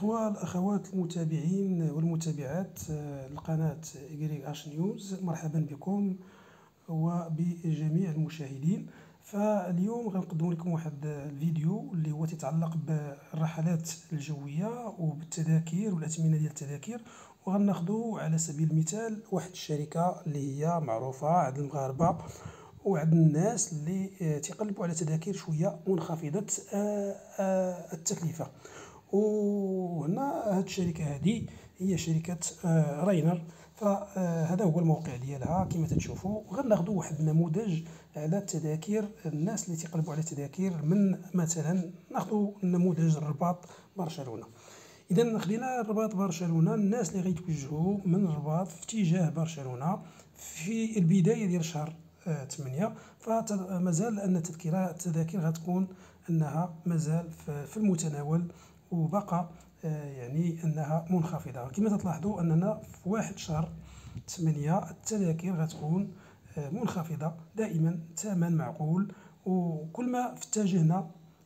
الإخوة الأخوات المتابعين والمتابعات القناة YH نيوز، مرحبا بكم وبجميع المشاهدين. فاليوم غنقدم لكم واحد الفيديو اللي هو تتعلق بالرحلات الجوية وبالتذاكر والأثمنة ديال التذاكر، وغناخدو على سبيل المثال واحد الشركة اللي هي معروفة عند المغاربة وعند الناس اللي تيقلبوا على تذاكر شوية منخفضة التكلفة. وهنا هاد الشركة هادي هي شركة راينر. فهذا هو الموقع ديالها كما تشوفوا. غناخدو واحد النموذج على التذاكر، الناس اللي تيقلبوا على التذاكر من مثلا ناخدو نموذج الرباط برشلونة. إذا خدينا الرباط برشلونة، الناس اللي غيتوجهوا من الرباط في اتجاه برشلونة في البداية ديال شهر 8، فمازال أن التذاكر غتكون أنها مازال في المتناول وبقى يعني أنها منخفضة. كما تلاحظوا أننا في 1 شهر 8 التذاكر غتكون منخفضة دائما، ثمن معقول. وكل ما اتجهنا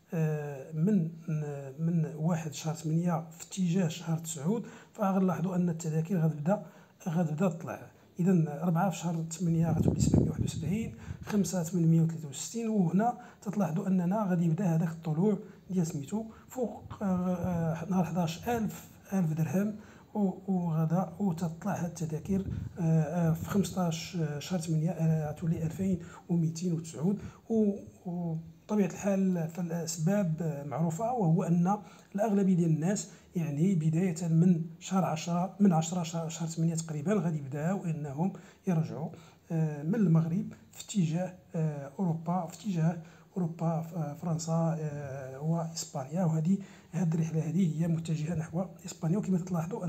من 1 شهر 8 في اتجاه شهر 9 فغنلاحظوا أن التذاكر غتبدا تطلع. إذا 4 في شهر 8 غتولي 771، 5 863، وهنا تلاحظوا أننا غادي يبدا هذاك الطلوع ديال سميتو فوق نهار 11 ألف درهم، وغدا وتطلع هاد التذاكر في 15 شهر 8 غتولي 2209. وبطبيعة الحال فالأسباب معروفة، وهو أن الأغلبية ديال الناس يعني بداية من شهر 10 من 10 شهر 8 تقريبا غادي يبداو أنهم يرجعوا من المغرب في اتجاه أوروبا، فرنسا وإسبانيا. وهذه الرحلة هذه هي متجهة نحو إسبانيا. وكما تلاحظوا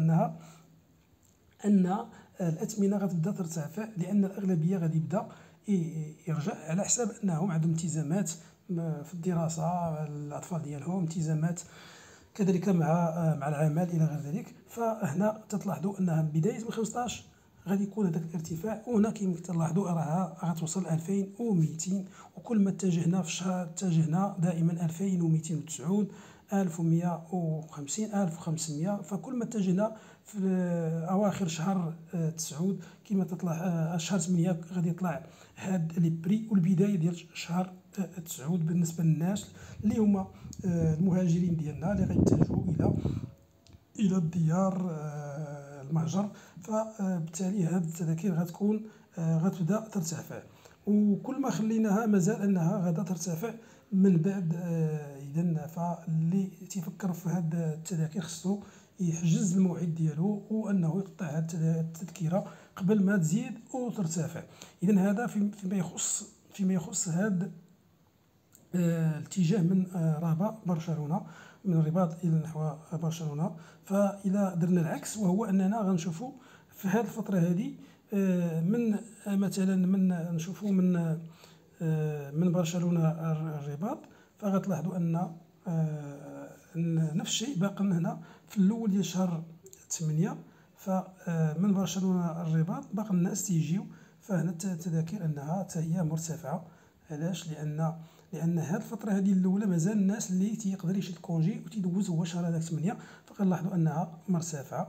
أن الأثمنة غتبدا ترتفع، لأن الأغلبية غادي يبدا يرجع على حساب أنهم عندهم التزامات في الدراسة، الأطفال ديالهم التزامات كذلك مع العمل إلى غير ذلك. فهنا تلاحظوا أنها بداية من 15 غادي يكون هذاك الارتفاع، وهنا كما تلاحظوا راها غتوصل 2200. وكل ما اتجهنا في الشهر اتجهنا دائما 2209، 1150، 1500. فكل ما اتجهنا في اواخر شهر 9 كما تطلع شهر 8 غادي يطلع هاد لي بري. والبدايه ديال شهر 9 بالنسبه للناس اللي هما المهاجرين ديالنا اللي غيتجهوا الى الديار المهجر، فبالتالي هذه التذاكر غتكون غتبدا ترتفع. وكل ما خليناها مازال انها غادا ترتفع من بعد. اذا فاللي تيفكر في هذه التذاكر خصو يحجز الموعد ديالو، وانه يقطع هذه التذكره قبل ما تزيد وترتفع. اذا هذا فيما يخص هذا الاتجاه من برشلونة، من الرباط الى نحو برشلونة. فإذا درنا العكس، وهو أننا غنشوفوا في هذه الفترة هذه من مثلا نشوفوا من برشلونة الرباط، فغتلاحظوا أن نفس الشيء باقي هنا في الأول ديال شهر 8. فمن برشلونة الرباط باقي الناس تيجيو، فهنا التذاكر أنها حتى هي مرتفعة. علاش؟ لأن هذه الفترة هذه الأولى مازال الناس اللي تيقدر يشد كونجي وتيدوز هو شهر هذاك 8، فغنلاحظوا أنها مرتفعة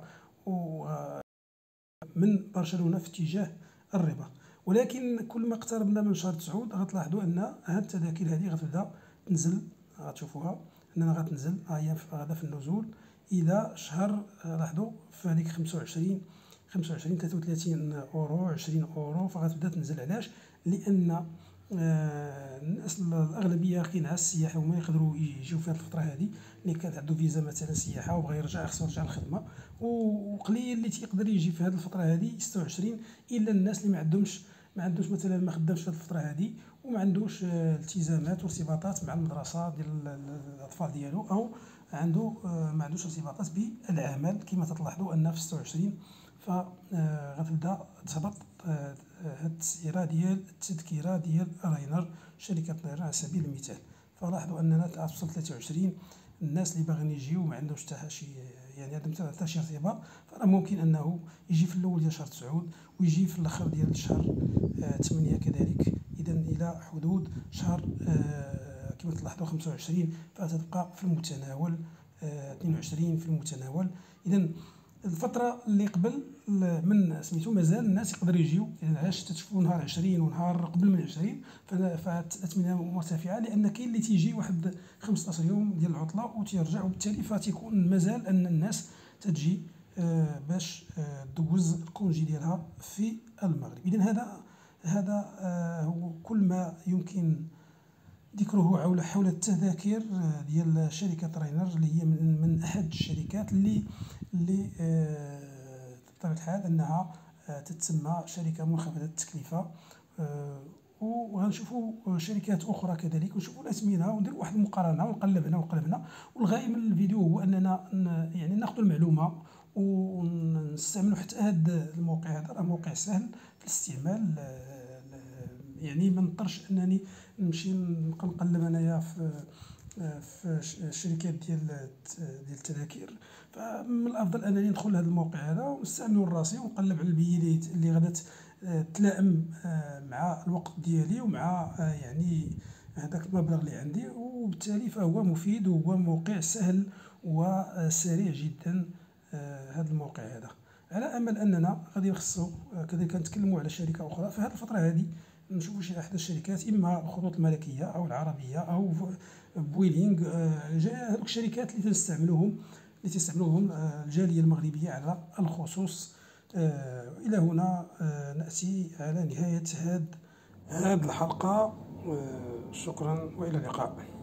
من برشلونة في اتجاه الرباط. ولكن كل ما اقتربنا من شهر 9 غتلاحظوا أن هذه التذاكر هذه غتبدا تنزل، غتشوفوها أننا غتنزل هي غادا في النزول إلى شهر، لاحظوا في هذيك 25 33 أورو 20 أورو، فغتبدا تنزل. علاش؟ لأن الناس الأغلبية كاينها السياحة وما يقدروا يجيو في هذه الفترة هذه، اللي كانت عنده فيزا مثلا سياحة وبغى يرجع خصو يرجع للخدمة، وقليل اللي تيقدر يجي في هذه الفترة هذه 26، إلا الناس اللي ما عندوش مثلا ما خدامش في هذه الفترة هذه وما عندوش التزامات وارتباطات مع المدرسة ديال الأطفال ديالو، أو عنده ما عندوش ارتباطات بالعمل. كما تلاحظوا أن في 26 فغتبدا تهبط هاد التسعيرة ديال التذكرة ديال راينر، شركة راينر على سبيل المثال. فلاحظوا أننا توصل 23 الناس اللي باغيين يجيو ما عندهمش حتى شي، يعني عندهم حتى شي ارتباط، فراه ممكن أنه يجي في الأول ديال شهر 9 ويجي في الآخر ديال شهر 8 كذلك. إذا إلى حدود شهر كما تلاحظوا 25 فتبقى في المتناول 22 في المتناول. إذا الفترة اللي قبل من سميتو مازال الناس يقدروا يجيو، يعني علاش تتشوفوا نهار 20 ونهار قبل من 20 فالأثمنة مرتفعة، لأن كاين اللي تيجي واحد 15 يوم ديال العطلة وتيرجع، وبالتالي فتيكون مازال أن الناس تتجي باش دوز الكونجي ديالها في المغرب. إذا هذا هو كل ما يمكن ذكره حول التذاكر ديال شركة راينر، اللي هي من أحد الشركات اللي بطبيعة الحال أنها تتسمى شركة منخفضة التكلفة. وغنشوفوا شركات أخرى كذلك، ونشوفوا الأثمنة ونديروا واحد المقارنة ونقلب هنا. والغاية من الفيديو هو أننا يعني ناخذ المعلومة ونستعملوا. حتى هذا الموقع هذا راه موقع سهل في الاستعمال، يعني ما نضطرش انني نمشي نبقى نقلب انايا في الشركات ديال التذاكر. فمن الافضل انني ندخل لهذا الموقع هذا ونستعملو لراسي ونقلب على البيانات اللي غادا تلائم مع الوقت ديالي ومع يعني هذاك المبلغ اللي عندي، وبالتالي فهو مفيد وهو موقع سهل وسريع جدا. هذا الموقع هذا على امل اننا غادي نخصو كذلك نتكلموا على شركه اخرى في هذه الفتره هذه، نشوفوا شي احد الشركات، اما الخطوط الملكيه او العربيه او بويلينغ، هذوك الشركات اللي تستعملوهم الجاليه المغربيه على الخصوص. الى هنا ناتي على نهايه هذه الحلقه. شكرا والى اللقاء.